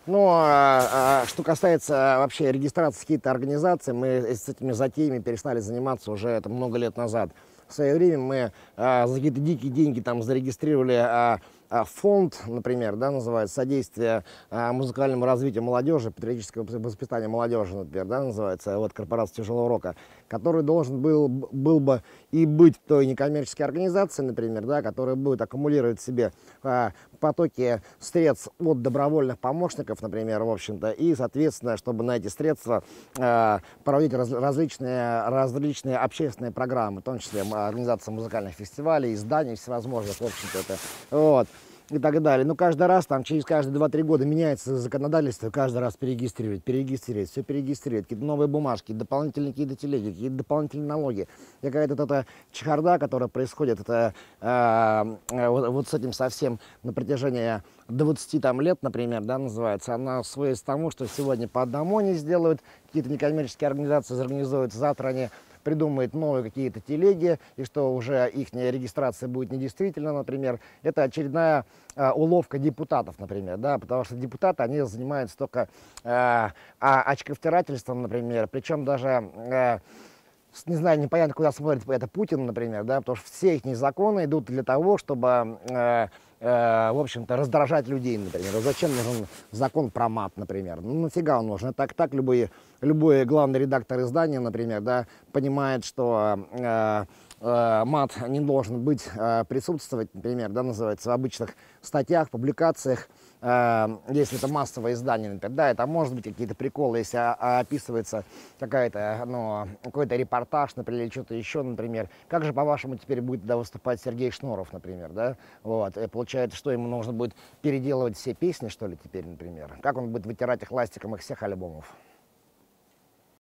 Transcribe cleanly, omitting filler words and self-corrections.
Но что касается вообще регистрации каких-то организаций, мы с этими затеями перестали заниматься уже это много лет назад. В свое время мы за какие-то дикие деньги там зарегистрировали фонд, например, да, называется «Содействие музыкальному развитию молодежи, патриотического воспитания молодежи», например, да, называется, вот, корпорация тяжелого рока, который должен был бы и быть той некоммерческой организацией, например, да, которая будет аккумулировать в себе потоки средств от добровольных помощников, например, в общем-то, и, соответственно, чтобы на эти средства проводить различные общественные программы, в том числе организация музыкальных фестивалей, изданий всевозможных, в общем-то, это, вот, и так далее. Но каждый раз, там, через каждые 2-3 года меняется законодательство, каждый раз перерегистрировать, все перерегистрировать, какие-то новые бумажки, дополнительные какие-то телеги, какие-то дополнительные налоги. Какая-то эта чехарда, которая происходит, это вот с этим совсем на протяжении 20 там, лет, например, да, называется, она сводится к тому, что сегодня по одному они сделают, какие-то некоммерческие организации организуют, завтра они придумает новые какие-то телеги, и что уже их регистрация будет недействительна, например. Это очередная уловка депутатов, например, да, потому что депутаты, они занимаются только очковтирательством, например, причем даже не знаю, непонятно, куда смотрит это Путин, например, да, потому что все их законы идут для того, чтобы, в общем-то, раздражать людей, например. Зачем нужен закон про мат, например? Ну, нафига он нужен? Так любой главный редактор издания, например, да, понимает, что мат не должен быть, присутствовать, например, да, называется, в обычных статьях, публикациях, если это массовое издание, например, да, это может быть какие-то приколы, если описывается какой-то репортаж, например, или что-то еще, например. Как же, по-вашему, теперь будет тогда выступать Сергей Шнуров, например, да? Вот, и получается, что ему нужно будет переделывать все песни, что ли, теперь, например? Как он будет вытирать их ластиком их всех альбомов?